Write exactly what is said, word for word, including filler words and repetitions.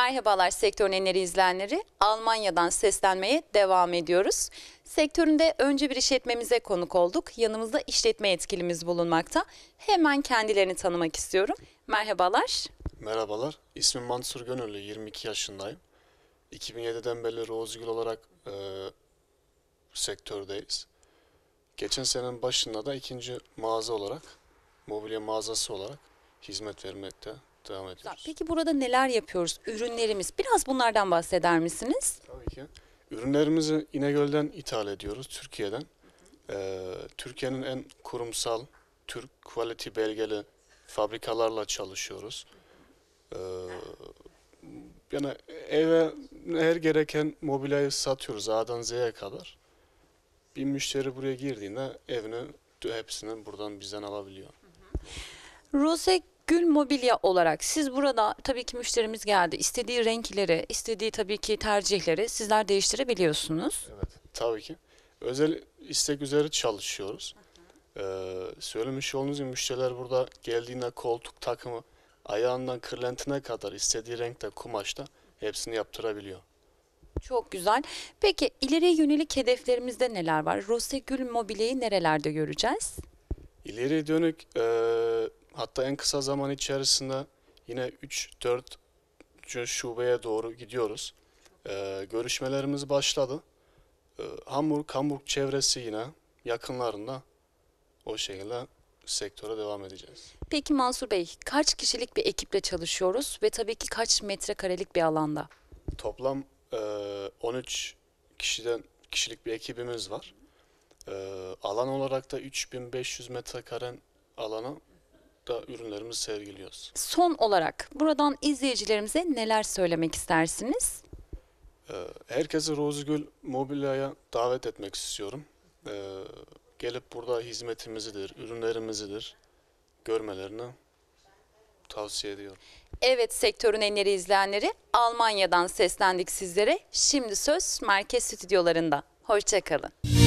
Merhabalar sektörün enleri izleyenleri. Almanya'dan seslenmeye devam ediyoruz. Sektöründe önce bir işletmemize konuk olduk. Yanımızda işletme yetkilimiz bulunmakta. Hemen kendilerini tanımak istiyorum. Merhabalar. Merhabalar, ismim Mansur Gönüllü, yirmi iki yaşındayım. iki bin yediden beri Rozgül olarak e, sektördeyiz. Geçen senenin başında da ikinci mağaza olarak, mobilya mağazası olarak hizmet vermekte devam ediyoruz. Peki burada neler yapıyoruz? Ürünlerimiz. Biraz bunlardan bahseder misiniz? Tabii ki. Ürünlerimizi İnegöl'den ithal ediyoruz, Türkiye'den. E, Türkiye'nin en kurumsal, Türk Quality belgeli fabrikalarla çalışıyoruz. E, Yani eve her gereken mobilyayı satıyoruz A'dan Z'ye kadar. Bir müşteri buraya girdiğinde evini hepsini buradan bizden alabiliyor. Rose Gül Mobilya olarak siz burada tabii ki müşterimiz geldi. İstediği renkleri, istediği tabii ki tercihleri sizler değiştirebiliyorsunuz. Evet, tabii ki. Özel istek üzere çalışıyoruz. Ee, söylemiş olduğunuz gibi müşteriler burada geldiğinde koltuk takımı ayağından kırlentine kadar istediği renkte, kumaşta hepsini yaptırabiliyor. Çok güzel. Peki ileriye yönelik hedeflerimizde neler var? Rose Gül Mobilya'yı nerelerde göreceğiz? İleri dönük eee, hatta en kısa zaman içerisinde yine üç dört şubeye doğru gidiyoruz. Eee, görüşmelerimiz başladı. Eee, Hamburg, Hamburg çevresi yine yakınlarında o şekilde sektöre devam edeceğiz. Peki Mansur Bey, kaç kişilik bir ekiple çalışıyoruz ve tabii ki kaç metrekarelik bir alanda? Toplam eee, on üç kişiden kişilik bir ekibimiz var. Eee, alan olarak da üç bin beş yüz metrekare alana da ürünlerimizi sergiliyoruz. Son olarak buradan izleyicilerimize neler söylemek istersiniz? Ee, Herkesi Rozgül Mobilya'ya davet etmek istiyorum. Ee, Gelip burada hizmetimizidir, ürünlerimizidir görmelerini tavsiye ediyorum. Evet sektörün enleri izleyenleri, Almanya'dan seslendik sizlere. Şimdi söz merkez stüdyolarında. Hoşça kalın.